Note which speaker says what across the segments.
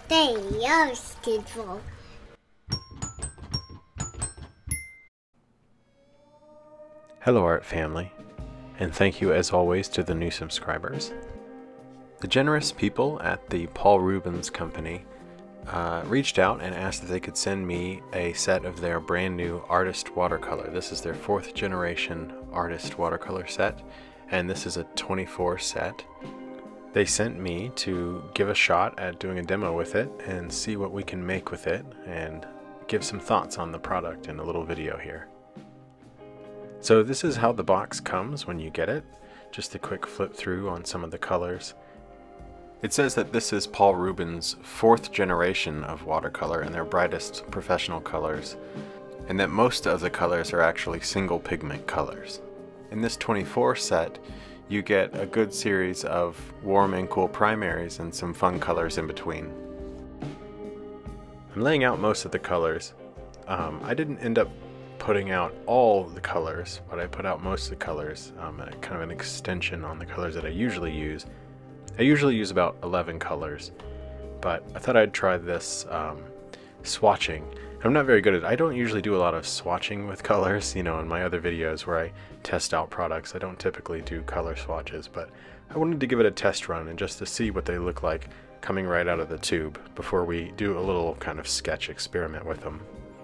Speaker 1: They are scheduled.
Speaker 2: Hello art family, and thank you as always to the new subscribers. The generous people at the Paul Rubens company reached out and asked if they could send me a set of their brand new artist watercolor. This is their 4th generation artist watercolor set, and this is a 24 set. They sent me to give a shot at doing a demo with it and see what we can make with it and give some thoughts on the product in a little video here. So this is how the box comes when you get it. Just a quick flip through on some of the colors. It says that this is Paul Rubens' 4th generation of watercolor and their brightest professional colors, and that most of the colors are actually single pigment colors. In this 24 set, you get a good series of warm and cool primaries and some fun colors in between. I'm laying out most of the colors. I didn't end up putting out all the colors, but I put out most of the colors, kind of an extension on the colors that I usually use. I usually use about 11 colors, but I thought I'd try this swatching. I'm not very good at it. I don't usually do a lot of swatching with colors, you know, in my other videos where I test out products. I don't typically do color swatches, but I wanted to give it a test run and just to see what they look like coming right out of the tube before we do a little kind of sketch experiment with them.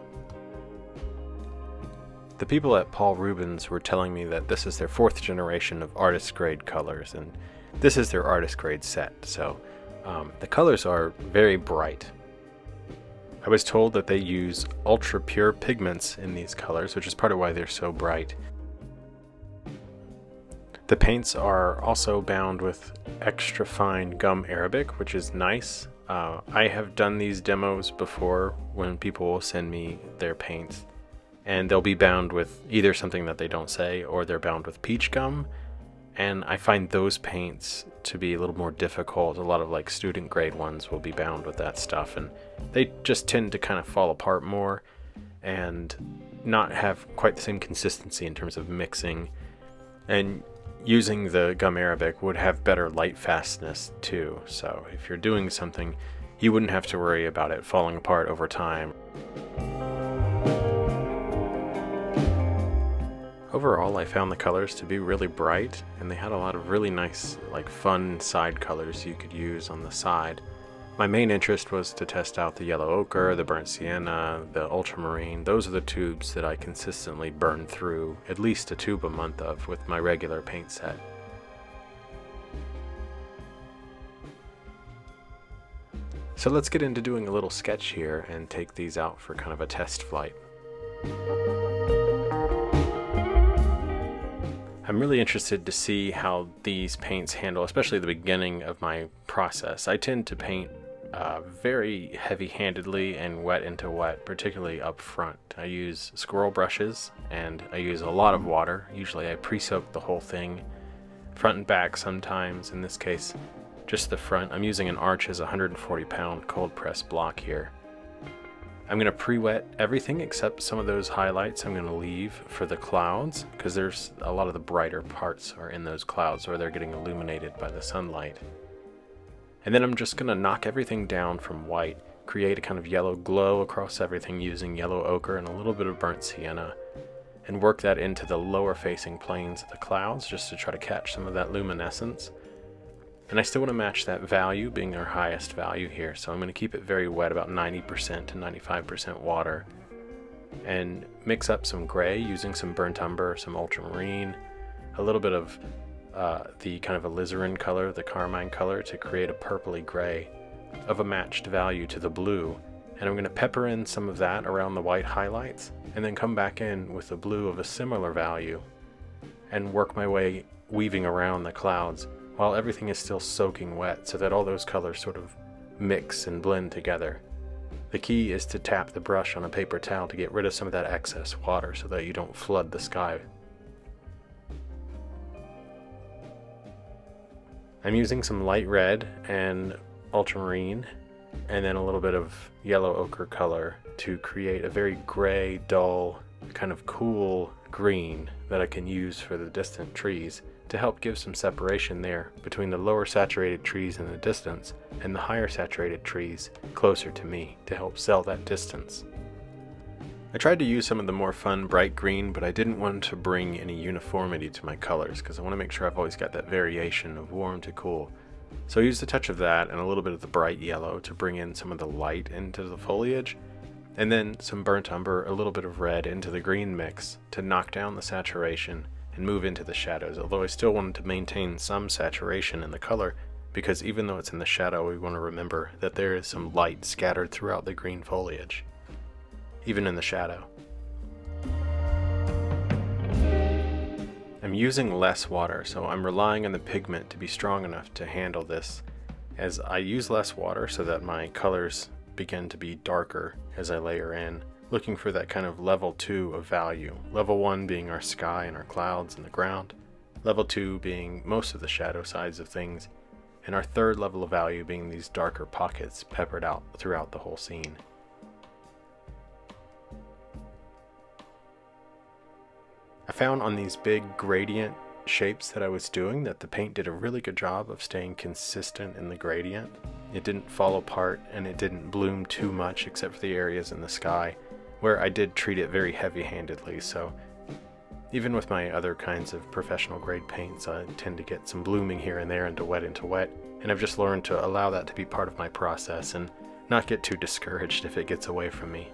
Speaker 2: The people at Paul Rubens were telling me that this is their 4th generation of artist grade colors, and this is their artist grade set, so the colors are very bright. I was told that they use ultra pure pigments in these colors, which is part of why they're so bright. The paints are also bound with extra fine gum arabic, which is nice. I have done these demos before when people will send me their paints, and they'll be bound with either something that they don't say, or they're bound with peach gum, and I find those paints to be a little more difficult. A lot of like student grade ones will be bound with that stuff, and they just tend to kind of fall apart more and not have quite the same consistency in terms of mixing. And using the gum arabic would have better light fastness too, so if you're doing something, you wouldn't have to worry about it falling apart over time. Overall, I found the colors to be really bright, and they had a lot of really nice, like fun side colors you could use on the side. My main interest was to test out the yellow ochre, the burnt sienna, the ultramarine. Those are the tubes that I consistently burn through at least a tube a month of with my regular paint set. So let's get into doing a little sketch here and take these out for kind of a test flight. I'm really interested to see how these paints handle, especially the beginning of my process. I tend to paint very heavy-handedly and wet into wet, particularly up front. I use squirrel brushes and I use a lot of water. Usually I pre-soak the whole thing, front and back sometimes. In this case, just the front. I'm using an Arches 140-pound cold press block here. I'm going to pre-wet everything except some of those highlights I'm going to leave for the clouds, because there's a lot of the brighter parts are in those clouds where they're getting illuminated by the sunlight. And then I'm just going to knock everything down from white, create a kind of yellow glow across everything using yellow ochre and a little bit of burnt sienna, and work that into the lower facing planes of the clouds just to try to catch some of that luminescence. And I still want to match that value, being their highest value here, so I'm going to keep it very wet, about 90% to 95% water, and mix up some gray using some burnt umber, some ultramarine, a little bit of the kind of alizarin color, the carmine color, to create a purpley gray of a matched value to the blue. And I'm going to pepper in some of that around the white highlights, and then come back in with the blue of a similar value and work my way weaving around the clouds while everything is still soaking wet, so that all those colors sort of mix and blend together. The key is to tap the brush on a paper towel to get rid of some of that excess water so that you don't flood the sky. I'm using some light red and ultramarine, and then a little bit of yellow ochre color to create a very gray, dull, kind of cool green that I can use for the distant trees to help give some separation there between the lower saturated trees in the distance and the higher saturated trees closer to me to help sell that distance. I tried to use some of the more fun bright green, but I didn't want to bring any uniformity to my colors because I want to make sure I've always got that variation of warm to cool. So I used a touch of that and a little bit of the bright yellow to bring in some of the light into the foliage, and then some burnt umber, a little bit of red into the green mix to knock down the saturation and move into the shadows, although I still wanted to maintain some saturation in the color because even though it's in the shadow, we want to remember that there is some light scattered throughout the green foliage, even in the shadow. I'm using less water, so I'm relying on the pigment to be strong enough to handle this, as I use less water so that my colors begin to be darker as I layer in, looking for that kind of level 2 of value. Level 1 being our sky and our clouds and the ground, level 2 being most of the shadow sides of things, and our third level of value being these darker pockets peppered out throughout the whole scene. I found on these big gradient shapes that I was doing that the paint did a really good job of staying consistent in the gradient. It didn't fall apart and it didn't bloom too much except for the areas in the sky where I did treat it very heavy-handedly, so even with my other kinds of professional grade paints I tend to get some blooming here and there into wet, and I've just learned to allow that to be part of my process and not get too discouraged if it gets away from me.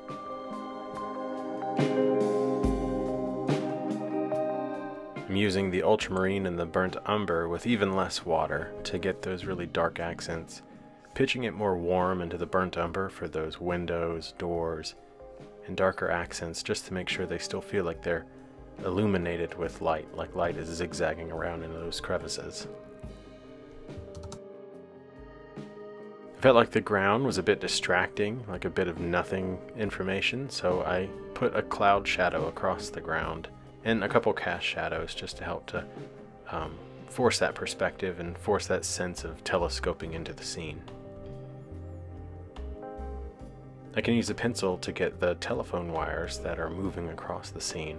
Speaker 2: I'm using the ultramarine and the burnt umber with even less water to get those really dark accents, pitching it more warm into the burnt umber for those windows, doors, and darker accents just to make sure they still feel like they're illuminated with light, like light is zigzagging around in those crevices. I felt like the ground was a bit distracting, like a bit of nothing information, so I put a cloud shadow across the ground and a couple cast shadows just to help to force that perspective and force that sense of telescoping into the scene. I can use a pencil to get the telephone wires that are moving across the scene.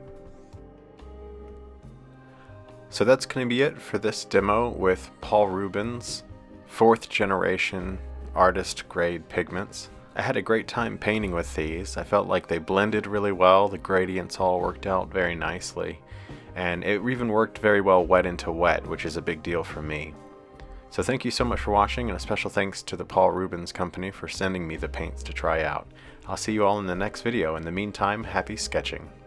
Speaker 2: So that's going to be it for this demo with Paul Rubens' 4th generation artist grade pigments. I had a great time painting with these. I felt like they blended really well, the gradients all worked out very nicely, and it even worked very well wet into wet, which is a big deal for me. So thank you so much for watching, and a special thanks to the Paul Rubens company for sending me the paints to try out. I'll see you all in the next video. In the meantime, happy sketching.